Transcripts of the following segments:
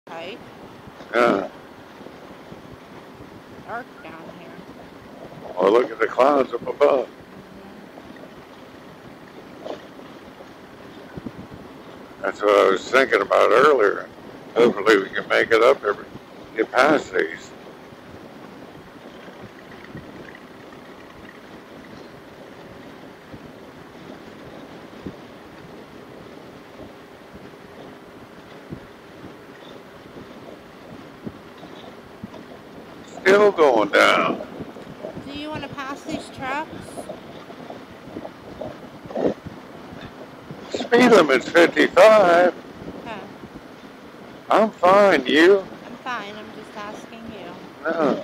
Right? Yeah. Dark down here. Well, look at the clouds up above. That's what I was thinking about earlier. Hopefully we can make it up get past these. Still going down. Do you want to pass these trucks? Speed limit's 55. Okay. I'm fine, you? I'm fine, I'm just asking you. No.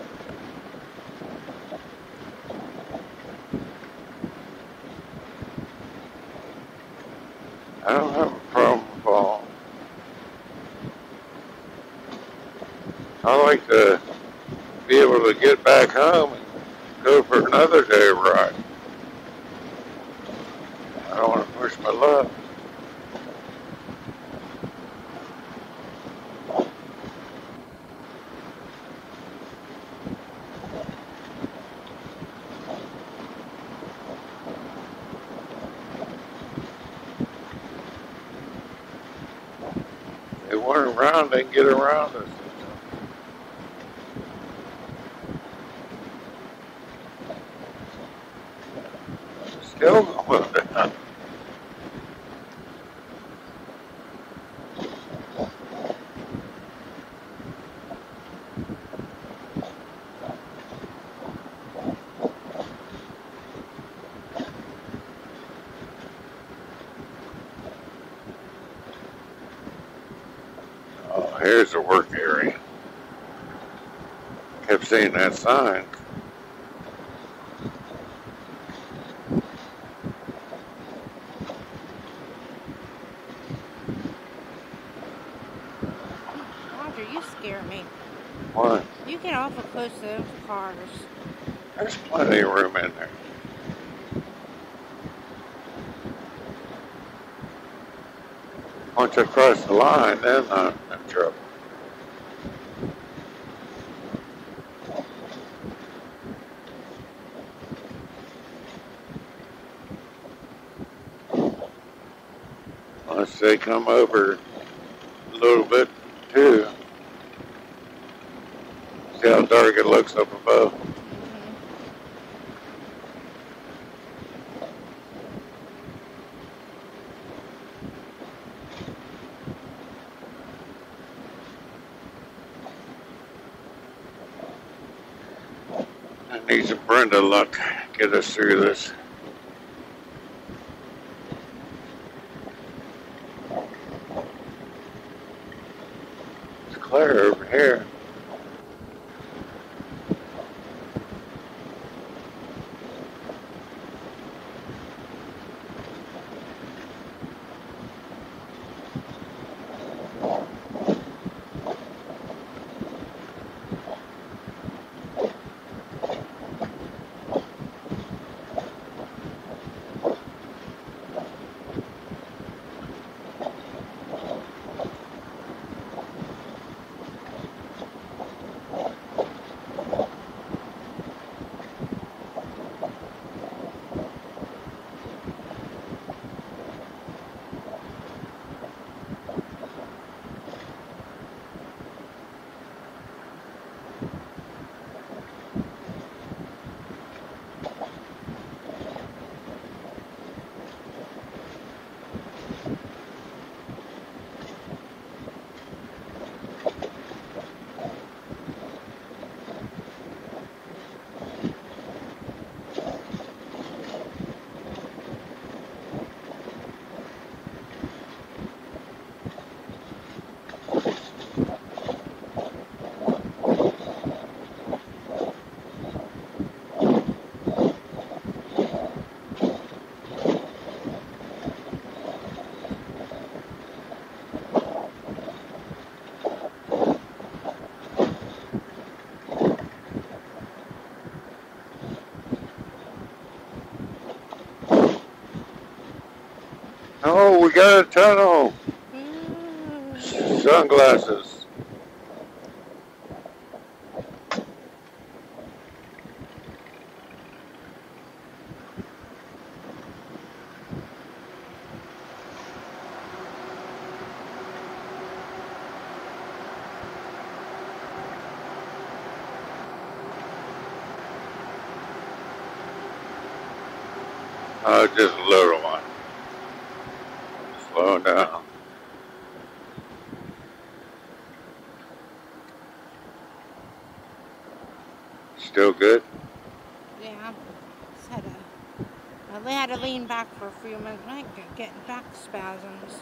I don't have a problem with all. I like to be able to get back home and go for another day ride. I don't want to push my luck. They weren't around, they can get around us. Still going down. Oh, here's the work area. Kept seeing that sign. Roger, you scare me. What? You get awful close to those cars. There's plenty of room in there. Once I cross the line, then I'm in trouble. Unless they come over a little bit too. See how dark it looks up above. I need some Brenda luck to get us through this. It's clear over here. Oh, we got a tunnel. Sunglasses. Just a little one. Slow down. Still good? Yeah. I had to lean back for a few minutes. I kept getting back spasms.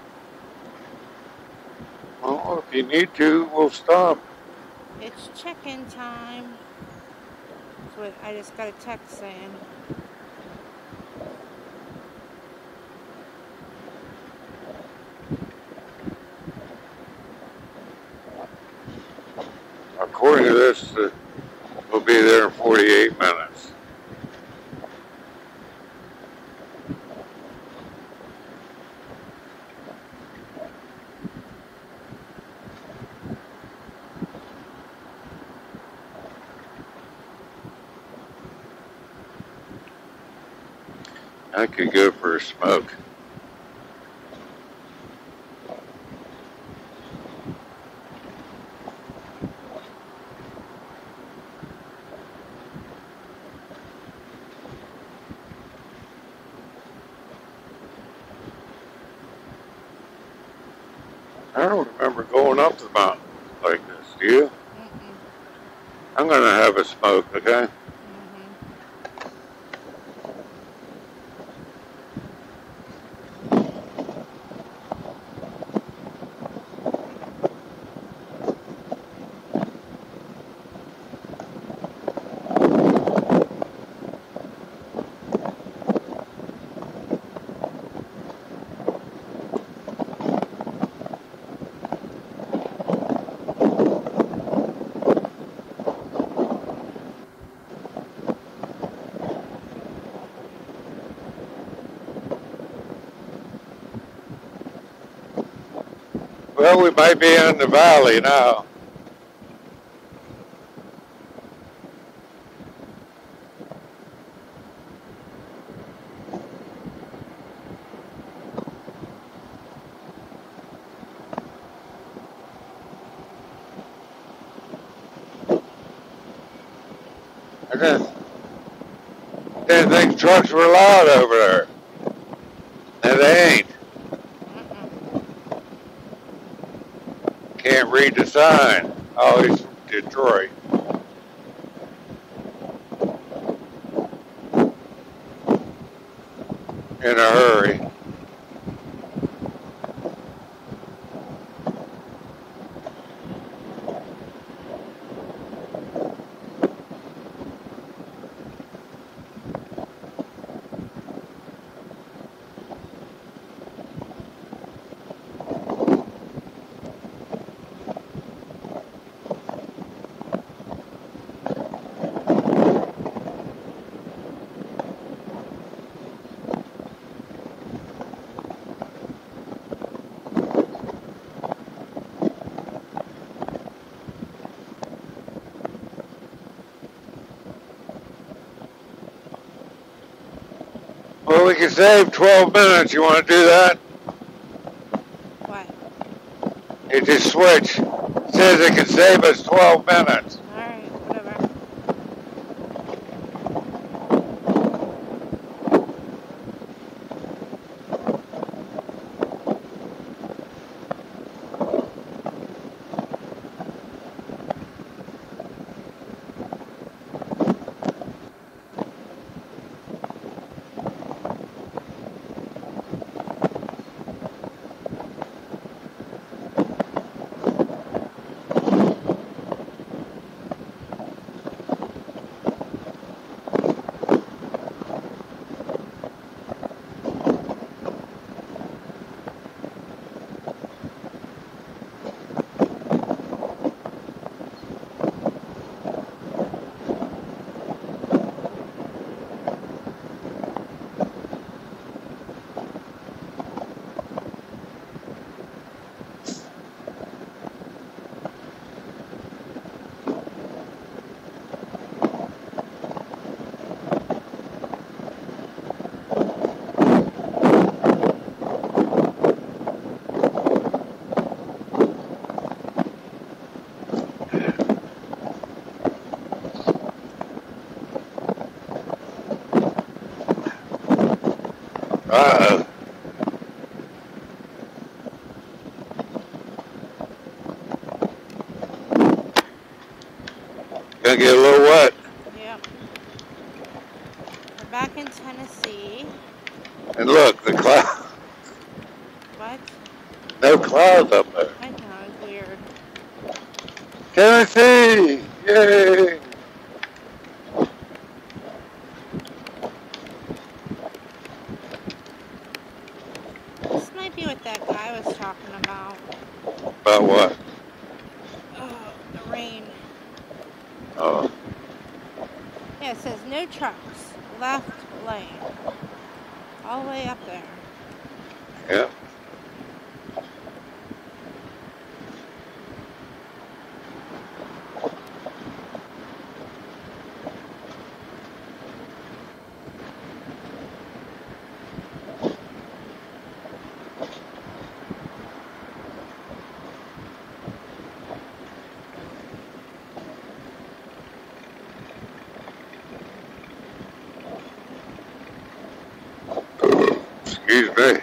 Well, if you need to, we'll stop. It's check-in time. That's what I just got a text saying. According to this, we'll be there in 48 minutes. I could go for a smoke. I don't remember going up the mountain like this, do you? Mm-mm. I'm going to have a smoke, okay? Well, we might be in the valley now. I didn't think trucks were allowed over there. And they ain't. Can't read the sign. Oh, he's from Detroit. In a hurry. Well, we can save 12 minutes. You want to do that? What? It just switch. It says it can save us 12 minutes. Alright, whatever. Gonna get a little wet. Yep. We're back in Tennessee. And look, the cloud. What? No clouds up there. I know, it's weird. Tennessee! Yay! This might be what that guy was talking about. About what? Oh, the rain. Oh. Yeah, it says no trucks, left lane. All the way up there. Yeah. Excuse me.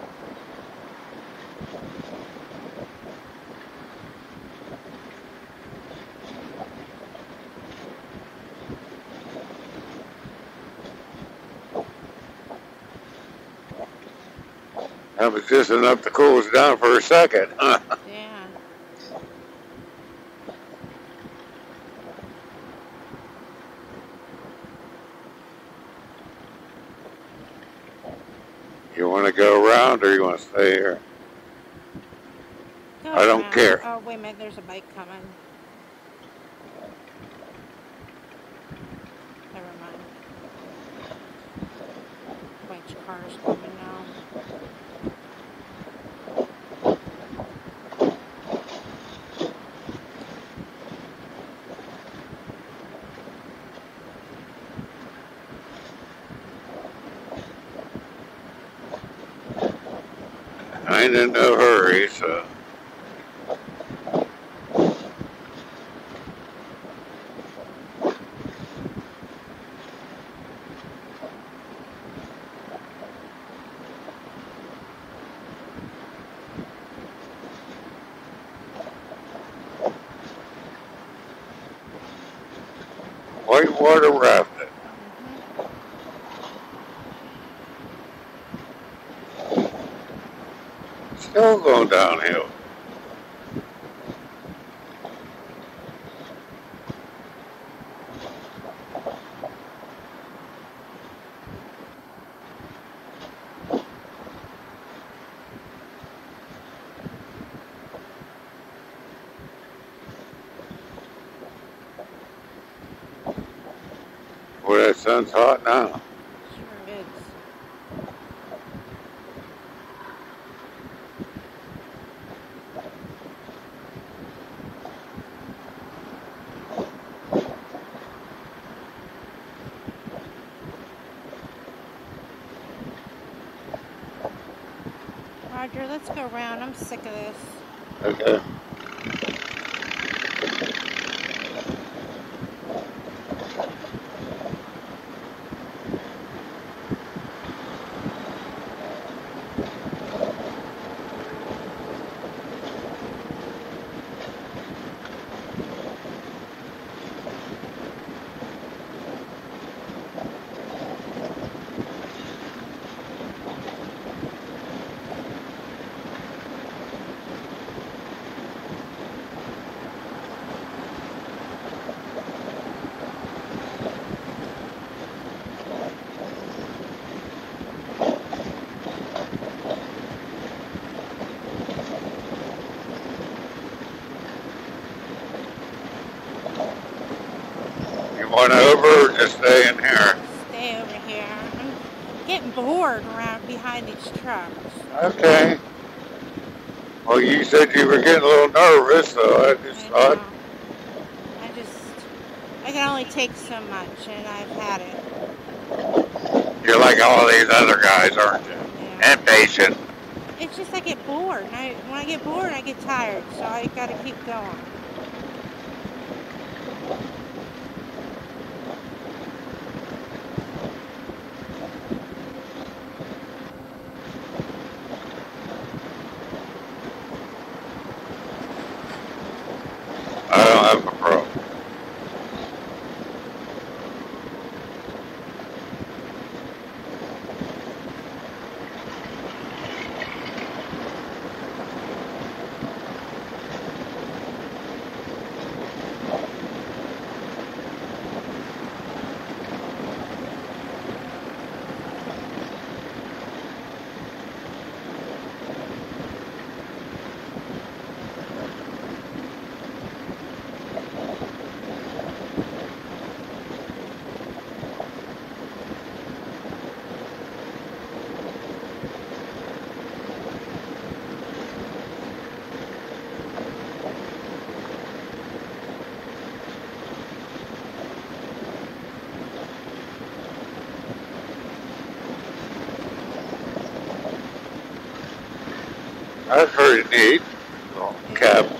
That was just enough to cool us down for a second. Yeah. You want to go around or you want to stay here? Go I don't around. care. Oh, wait a minute, there's a bike coming. Never mind. Bunch of cars coming now. I ain't in no hurry, so. Whitewater rafting. Still going downhill. Boy, that sun's hot now. Sure is. Roger, let's go around. I'm sick of this. Okay. Want over or just stay in here? Stay over here. I'm getting bored around behind these trucks. Okay. Well, you said you were getting a little nervous, so I just thought. I can only take so much, and I've had it. You're like all these other guys, aren't you? Yeah. Impatient. It's just I get bored. And when I get bored, I get tired, so I gotta keep going. I don't have a problem. That's pretty neat. Little cabin.